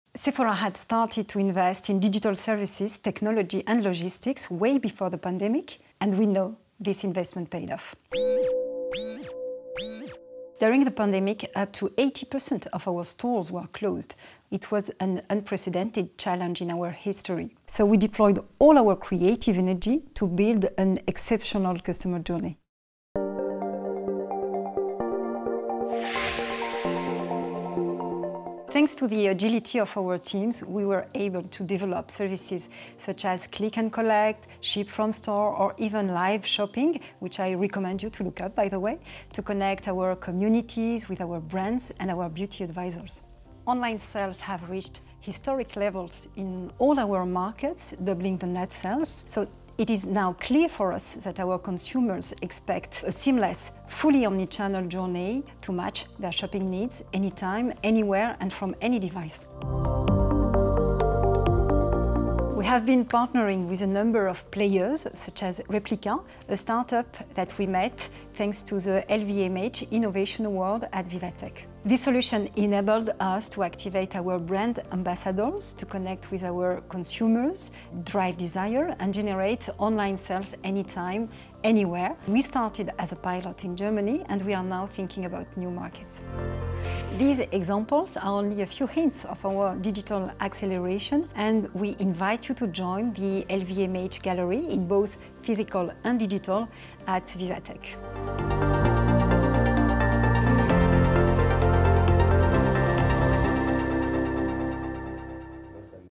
Sephora had started to invest in digital services, technology and logistics way before the pandemic, and we know this investment paid off. During the pandemic, up to 80% of our stores were closed. It was an unprecedented challenge in our history. So we deployed all our creative energy to build an exceptional customer journey. Thanks to the agility of our teams, we were able to develop services such as click and collect, ship from store, or even live shopping, which I recommend you to look up, by the way, to connect our communities with our brands and our beauty advisors. Online sales have reached historic levels in all our markets, doubling the net sales. So it is now clear for us that our consumers expect a seamless, fully omnichannel journey to match their shopping needs anytime, anywhere, and from any device. We have been partnering with a number of players, such as Replika, a startup that we met thanks to the LVMH Innovation Award at Vivatech. This solution enabled us to activate our brand ambassadors to connect with our consumers, drive desire, and generate online sales anytime, anywhere. We started as a pilot in Germany, and we are now thinking about new markets. These examples are only a few hints of our digital acceleration, and we invite you to join the LVMH gallery in both physical and digital at Vivatech.